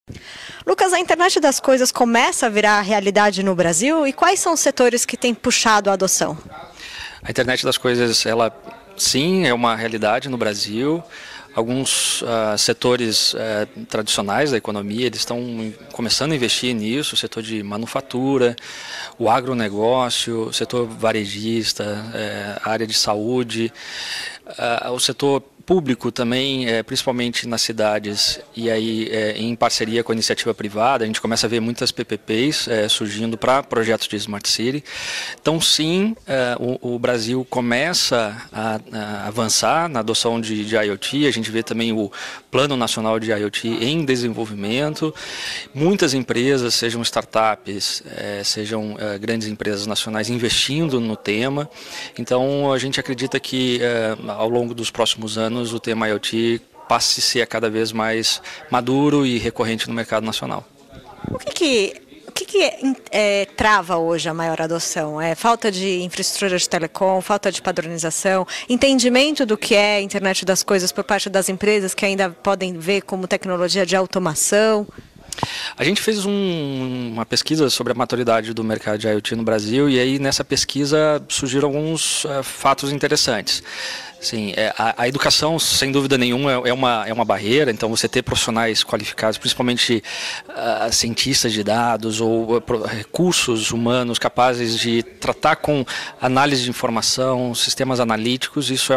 Lucas, a internet das coisas começa a virar realidade no Brasil e quais são os setores que têm puxado a adoção? A internet das coisas, ela sim é uma realidade no Brasil. Alguns setores tradicionais da economia, eles estão começando a investir nisso, o setor de manufatura, o agronegócio, o setor varejista, a área de saúde, o setor público também, principalmente nas cidades, e aí em parceria com a iniciativa privada, a gente começa a ver muitas PPPs surgindo para projetos de Smart City. Então sim, o Brasil começa a avançar na adoção de IoT, a gente vê também o Plano Nacional de IoT em desenvolvimento, muitas empresas, sejam startups, sejam grandes empresas nacionais investindo no tema, então a gente acredita que ao longo dos próximos anos o tema IoT passe a ser cada vez mais maduro e recorrente no mercado nacional. O que trava hoje a maior adoção? É falta de infraestrutura de telecom, falta de padronização, entendimento do que é a internet das coisas por parte das empresas que ainda podem ver como tecnologia de automação? A gente fez uma pesquisa sobre a maturidade do mercado de IoT no Brasil e aí nessa pesquisa surgiram alguns fatos interessantes. Sim, a educação, sem dúvida nenhuma, é uma barreira, então você ter profissionais qualificados, principalmente cientistas de dados ou recursos humanos capazes de tratar com análise de informação, sistemas analíticos, isso é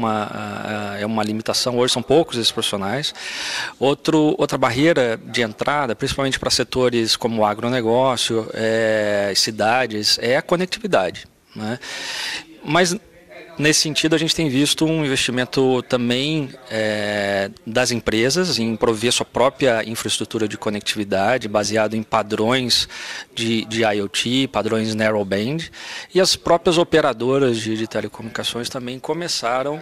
uma limitação, hoje são poucos esses profissionais. Outra barreira de entrada, principalmente para setores como o agronegócio, cidades, é a conectividade, né? Mas nesse sentido, a gente tem visto um investimento também das empresas em prover sua própria infraestrutura de conectividade baseado em padrões de IoT, padrões narrowband, e as próprias operadoras de telecomunicações também começaram,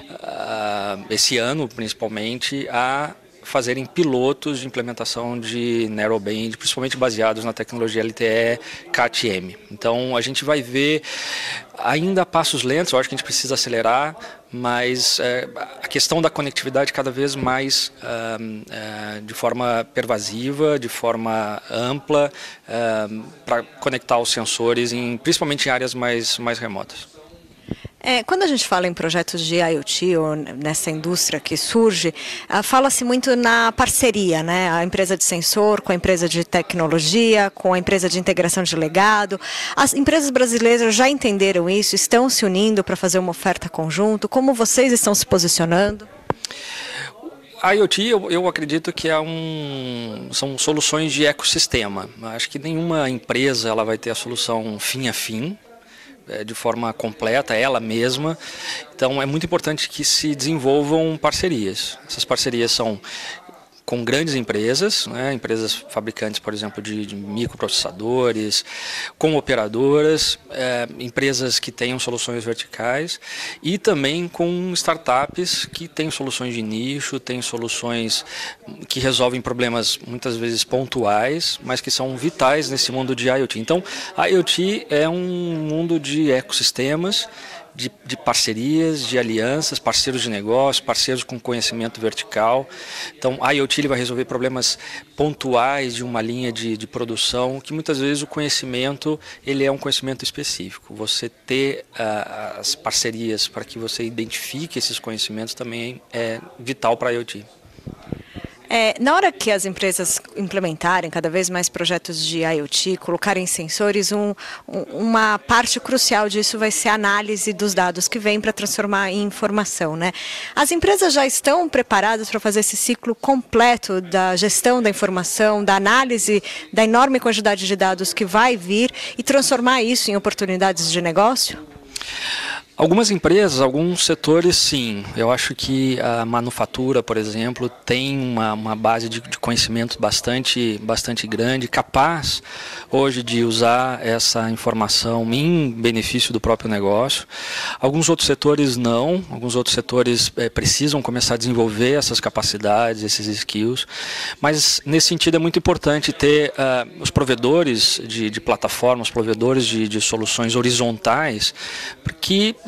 esse ano principalmente, a fazerem pilotos de implementação de narrowband, principalmente baseados na tecnologia LTE Cat-M. Então a gente vai ver ainda passos lentos, eu acho que a gente precisa acelerar, mas a questão da conectividade cada vez mais de forma pervasiva, de forma ampla, para conectar os sensores, principalmente em áreas mais remotas. Quando a gente fala em projetos de IoT ou nessa indústria que surge, fala-se muito na parceria, né? A empresa de sensor com a empresa de tecnologia, com a empresa de integração de legado. As empresas brasileiras já entenderam isso, estão se unindo para fazer uma oferta conjunta. Como vocês estão se posicionando? A IoT, eu acredito que são soluções de ecossistema. Acho que nenhuma empresa ela vai ter a solução fim a fim, de forma completa, ela mesma. Então é muito importante que se desenvolvam parcerias. Essas parcerias são com grandes empresas, né, empresas fabricantes, por exemplo, de microprocessadores, com operadoras, empresas que tenham soluções verticais e também com startups que têm soluções de nicho, têm soluções que resolvem problemas muitas vezes pontuais, mas que são vitais nesse mundo de IoT. Então, a IoT é um mundo de ecossistemas, de parcerias, de alianças, parceiros de negócio, parceiros com conhecimento vertical. Então, a IoT ele vai resolver problemas pontuais de uma linha de produção, que muitas vezes o conhecimento ele é um conhecimento específico. Você ter as parcerias para que você identifique esses conhecimentos também é vital para a IoT. Na hora que as empresas implementarem cada vez mais projetos de IoT, colocarem sensores, uma parte crucial disso vai ser a análise dos dados que vêm para transformar em informação, né? As empresas já estão preparadas para fazer esse ciclo completo da gestão da informação, da análise da enorme quantidade de dados que vai vir e transformar isso em oportunidades de negócio? Algumas empresas, alguns setores, sim. Eu acho que a manufatura, por exemplo, tem uma base de conhecimento bastante grande, capaz hoje de usar essa informação em benefício do próprio negócio. Alguns outros setores não. Alguns outros setores precisam começar a desenvolver essas capacidades, esses skills. Mas, nesse sentido, é muito importante ter os provedores de plataformas, provedores de soluções horizontais, que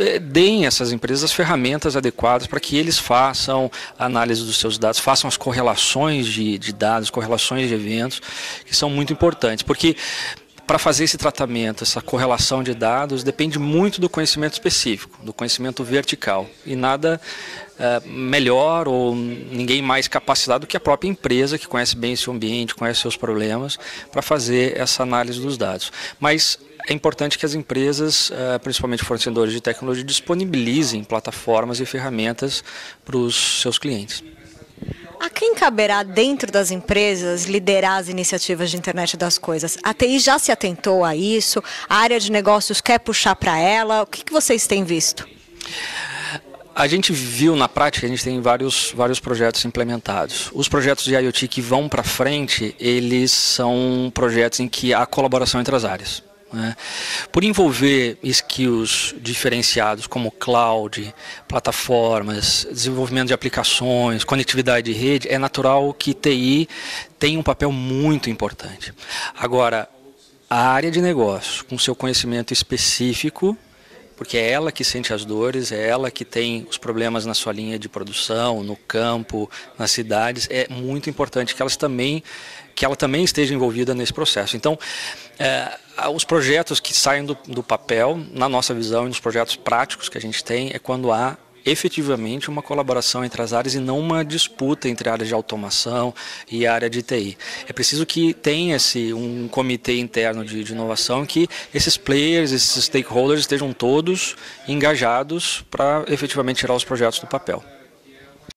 deem a essas empresas as ferramentas adequadas para que eles façam a análise dos seus dados, façam as correlações de dados, correlações de eventos, que são muito importantes, porque para fazer esse tratamento, essa correlação de dados, depende muito do conhecimento específico, do conhecimento vertical. E nada melhor ou ninguém mais capacitado do que a própria empresa, que conhece bem esse ambiente, conhece seus problemas, para fazer essa análise dos dados. Mas é importante que as empresas, principalmente fornecedores de tecnologia, disponibilizem plataformas e ferramentas para os seus clientes. A quem caberá dentro das empresas liderar as iniciativas de internet das coisas? A TI já se atentou a isso? A área de negócios quer puxar para ela? O que vocês têm visto? A gente viu na prática, a gente tem vários projetos implementados. Os projetos de IoT que vão para frente, eles são projetos em que há colaboração entre as áreas. Por envolver skills diferenciados como cloud, plataformas, desenvolvimento de aplicações, conectividade de rede, é natural que TI tenha um papel muito importante. Agora, a área de negócio, com seu conhecimento específico, porque é ela que sente as dores, é ela que tem os problemas na sua linha de produção, no campo, nas cidades, é muito importante que ela também esteja envolvida nesse processo. Então, os projetos que saem do papel, na nossa visão e nos projetos práticos que a gente tem, é quando há efetivamente uma colaboração entre as áreas e não uma disputa entre a área de automação e a área de TI. É preciso que tenha um comitê interno de inovação, que esses players, esses stakeholders estejam todos engajados para efetivamente tirar os projetos do papel.